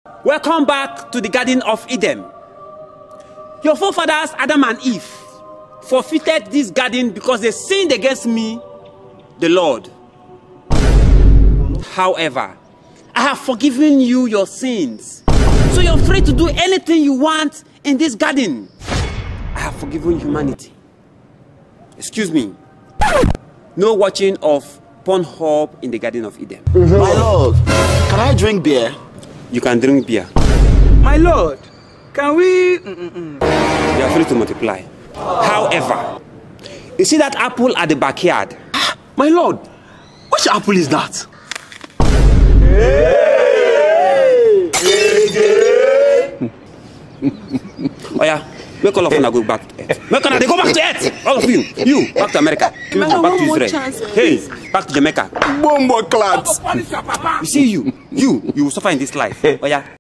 Welcome back to the Garden of Eden. Your forefathers, Adam and Eve, forfeited this garden because they sinned against me, the Lord. However, I have forgiven you your sins. So you're free to do anything you want in this garden. I have forgiven humanity. Excuse me. No watching of Pornhub in the Garden of Eden. My lord, can I drink beer? You can drink beer. My lord, can we... You are free to multiply. However, you see that apple at the backyard? My lord, which apple is that? Oh yeah, make all of them go back to Earth. Make all of them go back to Earth. All of you. You, back to America. You, back to Israel. Hey, back to Jamaica. Bombo clads. You see you will suffer in this life. Oh yeah.